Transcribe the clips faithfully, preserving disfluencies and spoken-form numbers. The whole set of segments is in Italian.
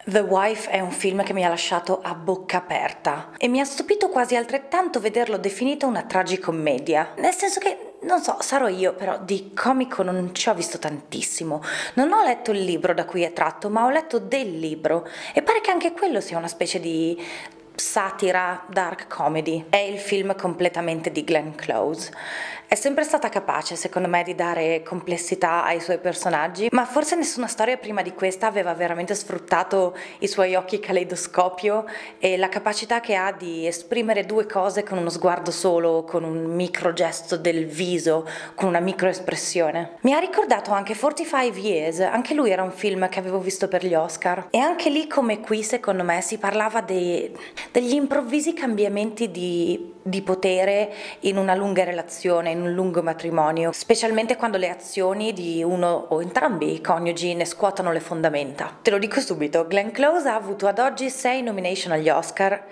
The Wife è un film che mi ha lasciato a bocca aperta e mi ha stupito quasi altrettanto vederlo definito una tragicommedia, nel senso che, non so, sarò io, però di comico non ci ho visto tantissimo. Non ho letto il libro da cui è tratto, ma ho letto del libro e pare che anche quello sia una specie di satira, dark comedy. È il film completamente di Glenn Close. È sempre stata capace, secondo me, di dare complessità ai suoi personaggi, ma forse nessuna storia prima di questa aveva veramente sfruttato i suoi occhi caleidoscopio e la capacità che ha di esprimere due cose con uno sguardo solo, con un micro gesto del viso, con una micro espressione. Mi ha ricordato anche quarantacinque Years, anche lui era un film che avevo visto per gli Oscar e anche lì, come qui, secondo me si parlava dei, degli improvvisi cambiamenti di, di potere in una lunga relazione, in un lungo matrimonio, specialmente quando le azioni di uno o entrambi i coniugi ne scuotono le fondamenta. Te lo dico subito, Glenn Close ha avuto ad oggi sei nomination agli Oscar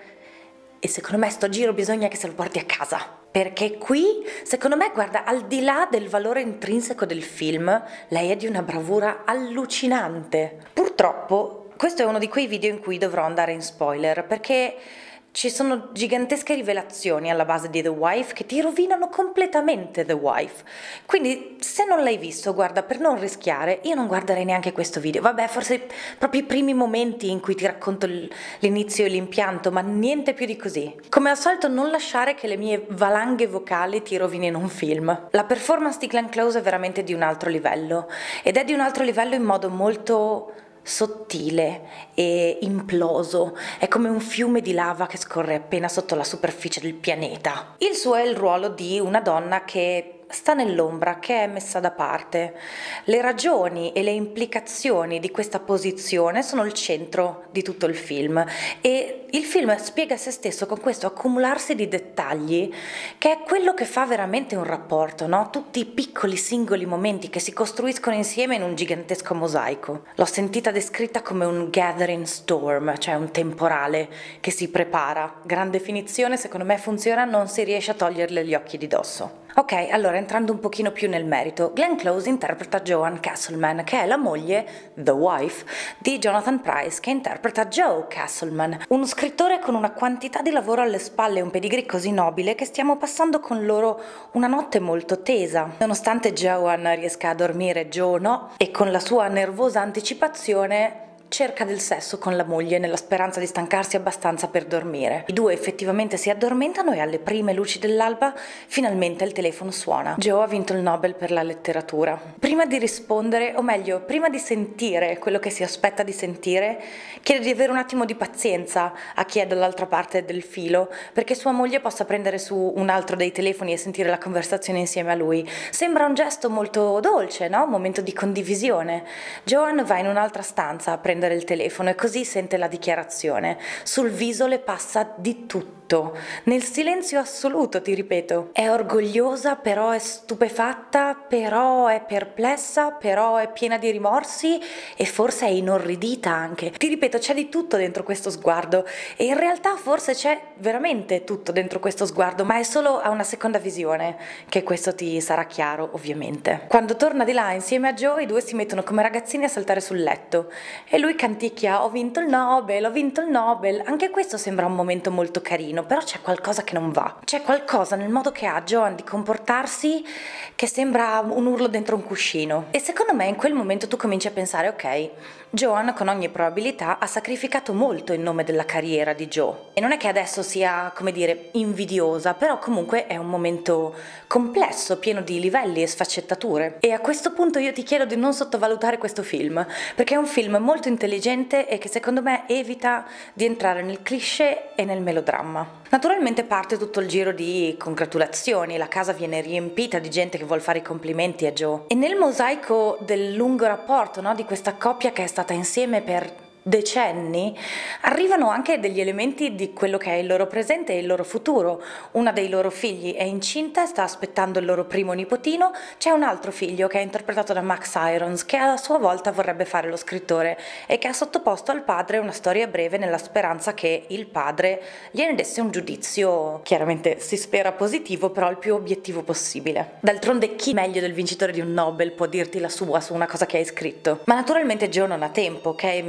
e secondo me sto giro bisogna che se lo porti a casa, perché qui, secondo me, guarda, al di là del valore intrinseco del film, lei è di una bravura allucinante. Purtroppo questo è uno di quei video in cui dovrò andare in spoiler, perché ci sono gigantesche rivelazioni alla base di The Wife che ti rovinano completamente The Wife. Quindi se non l'hai visto, guarda, per non rischiare, io non guarderei neanche questo video. Vabbè, forse proprio i primi momenti in cui ti racconto l'inizio e l'impianto, ma niente più di così. Come al solito non lasciare che le mie valanghe vocali ti rovinino un film. La performance di Glenn Close è veramente di un altro livello, ed è di un altro livello in modo molto sottile e imploso, è come un fiume di lava che scorre appena sotto la superficie del pianeta. Il suo è il ruolo di una donna che sta nell'ombra, che è messa da parte. Le ragioni e le implicazioni di questa posizione sono il centro di tutto il film e il film spiega se stesso con questo accumularsi di dettagli che è quello che fa veramente un rapporto, no? Tutti i piccoli singoli momenti che si costruiscono insieme in un gigantesco mosaico. L'ho sentita descritta come un gathering storm, cioè un temporale che si prepara. Gran definizione, secondo me funziona, non si riesce a toglierle gli occhi di dosso. Ok, allora entrando un pochino più nel merito, Glenn Close interpreta Joan Castleman, che è la moglie, the wife, di Jonathan Pryce, che interpreta Joe Castleman, uno scrittore con una quantità di lavoro alle spalle e un pedigree così nobile che stiamo passando con loro una notte molto tesa. Nonostante Joan riesca a dormire, Joe no, e con la sua nervosa anticipazione cerca del sesso con la moglie nella speranza di stancarsi abbastanza per dormire. I due effettivamente si addormentano e alle prime luci dell'alba finalmente il telefono suona. Joe ha vinto il Nobel per la letteratura. Prima di rispondere, o meglio, prima di sentire quello che si aspetta di sentire, chiede di avere un attimo di pazienza a chi è dall'altra parte del filo, perché sua moglie possa prendere su un altro dei telefoni e sentire la conversazione insieme a lui. Sembra un gesto molto dolce, no? Un momento di condivisione. Joan va in un'altra stanza a prendere il telefono e così sente la dichiarazione. Sul viso le passa di tutto, nel silenzio assoluto, ti ripeto. È orgogliosa, però è stupefatta, però è perplessa, però è piena di rimorsi e forse è inorridita anche. Ti ripeto, c'è di tutto dentro questo sguardo e in realtà forse c'è veramente tutto dentro questo sguardo, ma è solo a una seconda visione che questo ti sarà chiaro, ovviamente. Quando torna di là insieme a Joe, i due si mettono come ragazzini a saltare sul letto e lui canticchia: ho vinto il Nobel, ho vinto il Nobel. Anche questo sembra un momento molto carino, però c'è qualcosa che non va. C'è qualcosa nel modo che ha Joan di comportarsi che sembra un urlo dentro un cuscino. E secondo me in quel momento tu cominci a pensare: ok, Joan con ogni probabilità ha sacrificato molto in nome della carriera di Joe. E non è che adesso sia, come dire, invidiosa, però comunque è un momento complesso, pieno di livelli e sfaccettature. E a questo punto io ti chiedo di non sottovalutare questo film, perché è un film molto intelligente e che secondo me evita di entrare nel cliché e nel melodramma. Naturalmente parte tutto il giro di congratulazioni, la casa viene riempita di gente che vuol fare i complimenti a Joe. E nel mosaico del lungo rapporto, no, di questa coppia che è stata insieme per decenni, arrivano anche degli elementi di quello che è il loro presente e il loro futuro. Una dei loro figli è incinta e sta aspettando il loro primo nipotino. C'è un altro figlio che è interpretato da Max Irons, che a sua volta vorrebbe fare lo scrittore e che ha sottoposto al padre una storia breve nella speranza che il padre gliene desse un giudizio, chiaramente si spera positivo, però il più obiettivo possibile. D'altronde chi meglio del vincitore di un Nobel può dirti la sua su una cosa che hai scritto? Ma naturalmente Joe non ha tempo, che è immediatamente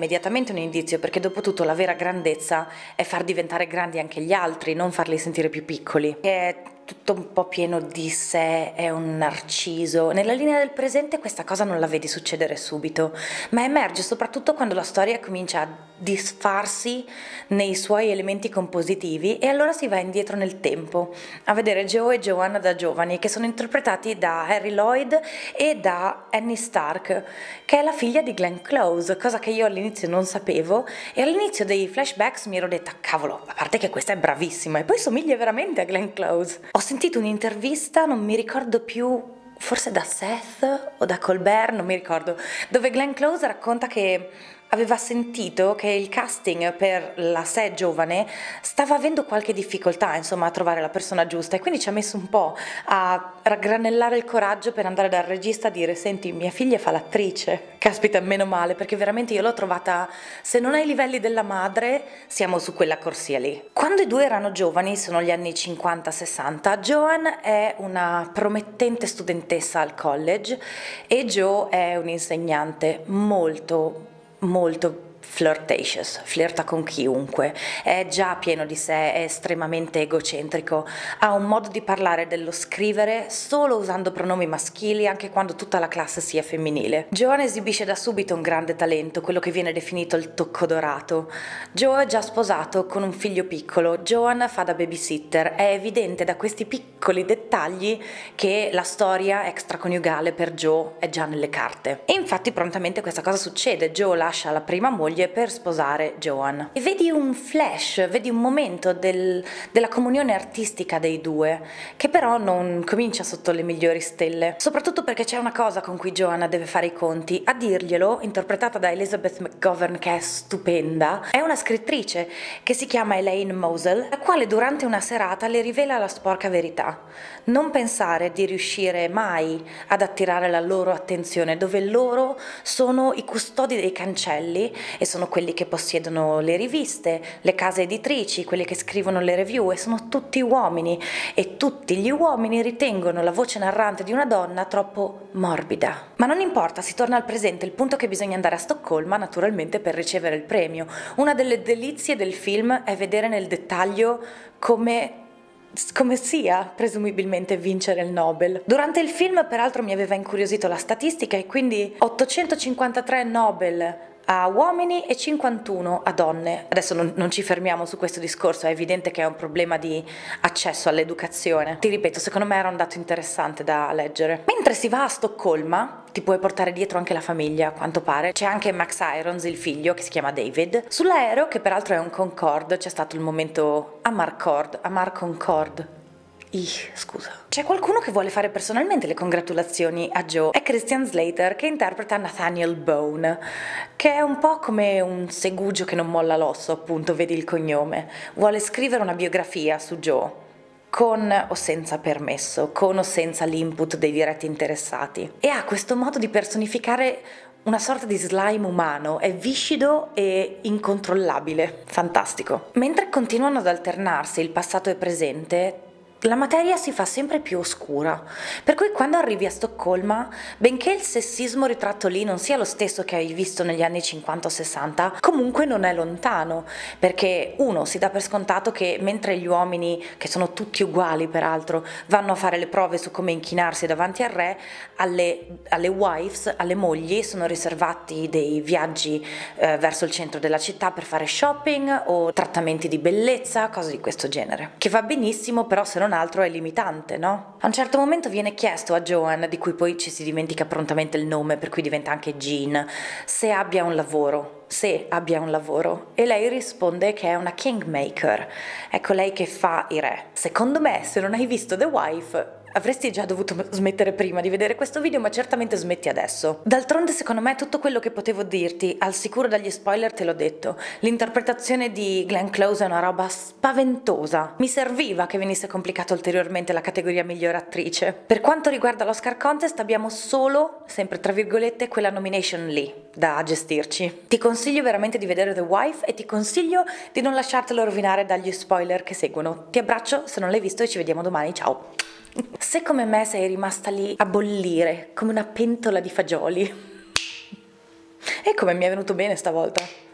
sicuramente un indizio, perché dopo tutto la vera grandezza è far diventare grandi anche gli altri, non farli sentire più piccoli. È tutto un po' pieno di sé, è un narciso. Nella linea del presente questa cosa non la vedi succedere subito, ma emerge soprattutto quando la storia comincia a disfarsi nei suoi elementi compositivi, e allora si va indietro nel tempo a vedere Joe e Joanna da giovani, che sono interpretati da Harry Lloyd e da Annie Stark, che è la figlia di Glenn Close, cosa che io all'inizio non sapevo, e all'inizio dei flashbacks mi ero detta cavolo, a parte che questa è bravissima e poi somiglia veramente a Glenn Close. Ho sentito un'intervista, non mi ricordo più, forse da Seth o da Colbert, non mi ricordo, dove Glenn Close racconta che aveva sentito che il casting per la sé giovane stava avendo qualche difficoltà, insomma, a trovare la persona giusta, e quindi ci ha messo un po' a raggranellare il coraggio per andare dal regista a dire: senti, mia figlia fa l'attrice. Caspita, meno male, perché veramente io l'ho trovata, se non ai livelli della madre, siamo su quella corsia lì. Quando i due erano giovani, sono gli anni cinquanta sessanta, Joan è una promettente studentessa al college e Joe è un insegnante molto molto flirtatious, flirta con chiunque, è già pieno di sé, è estremamente egocentrico, ha un modo di parlare dello scrivere solo usando pronomi maschili anche quando tutta la classe sia femminile. Joan esibisce da subito un grande talento, quello che viene definito il tocco dorato. Joe è già sposato con un figlio piccolo, Joan fa da babysitter, è evidente da questi piccoli dettagli che la storia extraconiugale per Joe è già nelle carte. E infatti prontamente questa cosa succede, Joe lascia la prima moglie per sposare Joan. E vedi un flash, vedi un momento del, della comunione artistica dei due, che però non comincia sotto le migliori stelle, soprattutto perché c'è una cosa con cui Joanna deve fare i conti. A dirglielo, interpretata da Elizabeth McGovern, che è stupenda, è una scrittrice che si chiama Elaine Mosel, la quale durante una serata le rivela la sporca verità. Non pensare di riuscire mai ad attirare la loro attenzione, dove loro sono i custodi dei cancelli e sono quelli che possiedono le riviste, le case editrici, quelli che scrivono le review, e sono tutti uomini, e tutti gli uomini ritengono la voce narrante di una donna troppo morbida. Ma non importa, si torna al presente, il punto è che bisogna andare a Stoccolma naturalmente per ricevere il premio. Una delle delizie del film è vedere nel dettaglio come come sia presumibilmente vincere il Nobel. Durante il film peraltro mi aveva incuriosito la statistica, e quindi ottocentocinquantatré Nobel a uomini e cinquantuno a donne. Adesso non, non ci fermiamo su questo discorso, è evidente che è un problema di accesso all'educazione. Ti ripeto, secondo me era un dato interessante da leggere. Mentre si va a Stoccolma, ti puoi portare dietro anche la famiglia, a quanto pare. C'è anche Max Irons, il figlio, che si chiama David. Sull'aereo, che peraltro è un Concorde, c'è stato il momento Amarcord, Amar Concorde. Ih, scusa. C'è qualcuno che vuole fare personalmente le congratulazioni a Joe. È Christian Slater, che interpreta Nathaniel Bone, che è un po' come un segugio che non molla l'osso, appunto, vedi il cognome. Vuole scrivere una biografia su Joe, con o senza permesso, con o senza l'input dei diretti interessati. E ha questo modo di personificare una sorta di slime umano, è viscido e incontrollabile. Fantastico. Mentre continuano ad alternarsi il passato e presente, la materia si fa sempre più oscura, per cui quando arrivi a Stoccolma, benché il sessismo ritratto lì non sia lo stesso che hai visto negli anni cinquanta o sessanta, comunque non è lontano, perché uno, si dà per scontato che mentre gli uomini, che sono tutti uguali peraltro, vanno a fare le prove su come inchinarsi davanti al re, alle, alle wives, alle mogli, sono riservati dei viaggi eh, verso il centro della città per fare shopping o trattamenti di bellezza, cose di questo genere, che va benissimo, però se non altro è limitante, no? A un certo momento viene chiesto a Joan, di cui poi ci si dimentica prontamente il nome, per cui diventa anche Jean, se abbia un lavoro, se abbia un lavoro, e lei risponde che è una kingmaker, è colei che fa i re. Secondo me, se non hai visto The Wife, avresti già dovuto smettere prima di vedere questo video, ma certamente smetti adesso. D'altronde, secondo me, tutto quello che potevo dirti, al sicuro dagli spoiler te l'ho detto. L'interpretazione di Glenn Close è una roba spaventosa. Mi serviva che venisse complicato ulteriormente la categoria miglior attrice. Per quanto riguarda l'Oscar Contest, abbiamo solo, sempre tra virgolette, quella nomination lì da gestirci. Ti consiglio veramente di vedere The Wife e ti consiglio di non lasciartelo rovinare dagli spoiler che seguono. Ti abbraccio se non l'hai visto e ci vediamo domani. Ciao! Se come me sei rimasta lì a bollire come una pentola di fagioli, e come mi è venuto bene stavolta,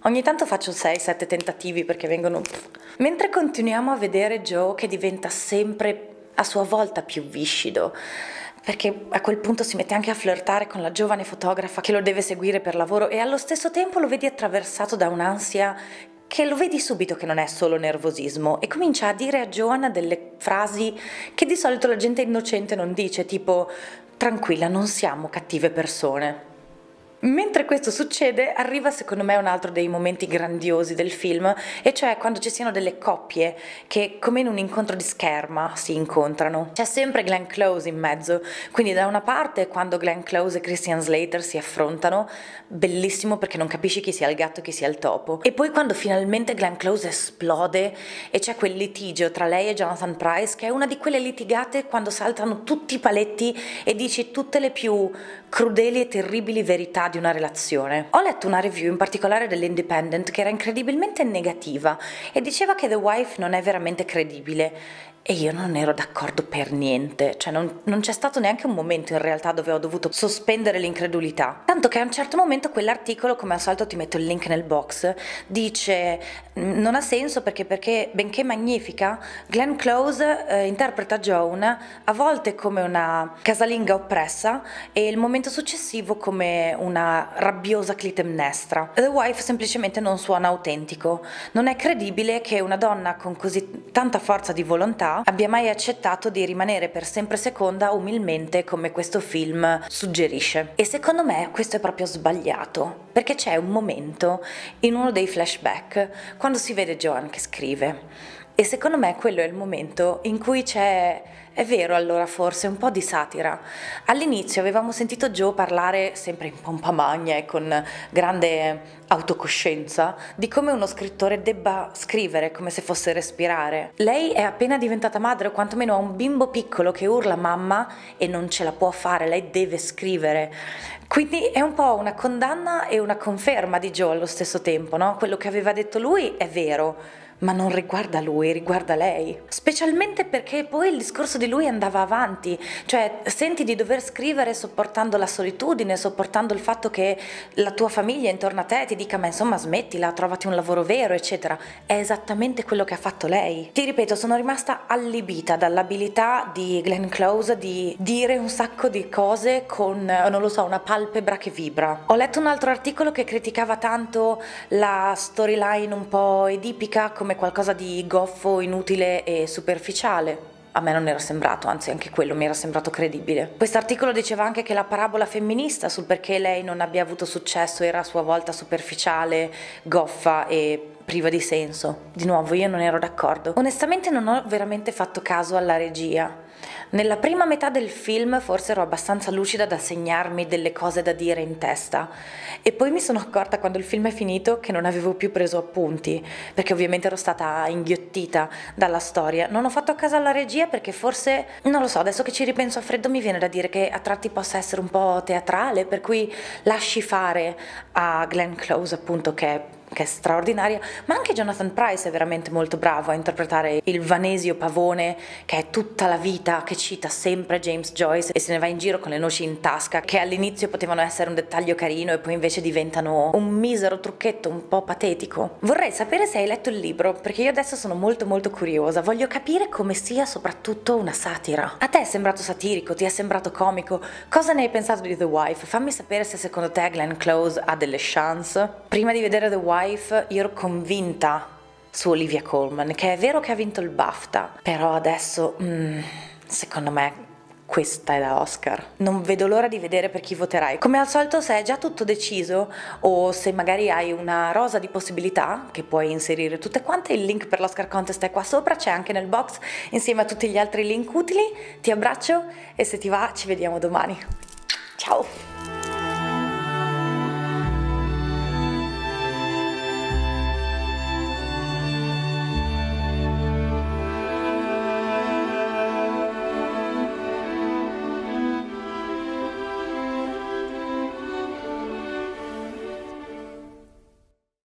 Ogni tanto faccio sei sette tentativi perché vengono... Mentre continuiamo a vedere Joe che diventa sempre a sua volta più viscido, perché a quel punto si mette anche a flirtare con la giovane fotografa che lo deve seguire per lavoro e allo stesso tempo lo vedi attraversato da un'ansia che lo vedi subito che non è solo nervosismo e comincia a dire a Joanna delle frasi che di solito la gente innocente non dice, tipo tranquilla, non siamo cattive persone. Mentre questo succede, arriva secondo me un altro dei momenti grandiosi del film, e cioè quando ci siano delle coppie che come in un incontro di scherma si incontrano. C'è sempre Glenn Close in mezzo, quindi da una parte quando Glenn Close e Christian Slater si affrontano, bellissimo perché non capisci chi sia il gatto e chi sia il topo, e poi quando finalmente Glenn Close esplode e c'è quel litigio tra lei e Jonathan Pryce, che è una di quelle litigate quando saltano tutti i paletti e dici tutte le più crudeli e terribili verità di una relazione. Ho letto una review in particolare dell'Independent che era incredibilmente negativa e diceva che The Wife non è veramente credibile. E io non ero d'accordo per niente, cioè non, non c'è stato neanche un momento in realtà dove ho dovuto sospendere l'incredulità. Tanto che a un certo momento quell'articolo, come al solito ti metto il link nel box, dice non ha senso perché, perché benché magnifica, Glenn Close eh, interpreta Joan a volte come una casalinga oppressa e il momento successivo come una rabbiosa Clitemnestra. The Wife semplicemente non suona autentico. Non è credibile che una donna con così tanta forza di volontà abbia mai accettato di rimanere per sempre seconda umilmente come questo film suggerisce. E secondo me questo è proprio sbagliato, perché c'è un momento in uno dei flashback quando si vede Joan che scrive e secondo me quello è il momento in cui c'è, è vero allora forse, un po' di satira. All'inizio avevamo sentito Joe parlare sempre in pompa magna e con grande autocoscienza di come uno scrittore debba scrivere come se fosse respirare. Lei è appena diventata madre o quantomeno ha un bimbo piccolo che urla mamma e non ce la può fare, lei deve scrivere. Quindi è un po' una condanna e una conferma di Joe allo stesso tempo, no? Quello che aveva detto lui è vero, ma non riguarda lui, riguarda lei. Specialmente perché poi il discorso di lui andava avanti, cioè senti di dover scrivere sopportando la solitudine, sopportando il fatto che la tua famiglia intorno a te ti dica ma insomma smettila, trovati un lavoro vero, eccetera. È esattamente quello che ha fatto lei. Ti ripeto, sono rimasta allibita dall'abilità di Glenn Close di dire un sacco di cose con, non lo so, una palpebra che vibra. Ho letto un altro articolo che criticava tanto la storyline un po' edipica come qualcosa di goffo, inutile e superficiale. A me non era sembrato, anzi anche quello mi era sembrato credibile. Quest'articolo diceva anche che la parabola femminista sul perché lei non abbia avuto successo era a sua volta superficiale, goffa e priva di senso. Di nuovo io non ero d'accordo. Onestamente non ho veramente fatto caso alla regia. Nella prima metà del film forse ero abbastanza lucida da segnarmi delle cose da dire in testa e poi mi sono accorta quando il film è finito che non avevo più preso appunti perché ovviamente ero stata inghiottita dalla storia. Non ho fatto caso alla regia perché forse, non lo so, adesso che ci ripenso a freddo mi viene da dire che a tratti possa essere un po' teatrale, per cui lasci fare a Glenn Close appunto che è che è straordinaria, ma anche Jonathan Pryce è veramente molto bravo a interpretare il vanesio pavone che è tutta la vita, che cita sempre James Joyce e se ne va in giro con le noci in tasca, che all'inizio potevano essere un dettaglio carino e poi invece diventano un misero trucchetto un po' patetico. Vorrei sapere se hai letto il libro, perché io adesso sono molto molto curiosa, voglio capire come sia soprattutto una satira. A te è sembrato satirico? Ti è sembrato comico? Cosa ne hai pensato di The Wife? Fammi sapere se secondo te Glenn Close ha delle chance. Prima di vedere The Wife io ero convinta su Olivia Colman, che è vero che ha vinto il BAFTA, però adesso mm, secondo me questa è da Oscar. Non vedo l'ora di vedere per chi voterai. Come al solito, se è già tutto deciso o se magari hai una rosa di possibilità che puoi inserire tutte quante, il link per l'Oscar Contest è qua sopra, c'è anche nel box insieme a tutti gli altri link utili. Ti abbraccio e se ti va ci vediamo domani. Ciao!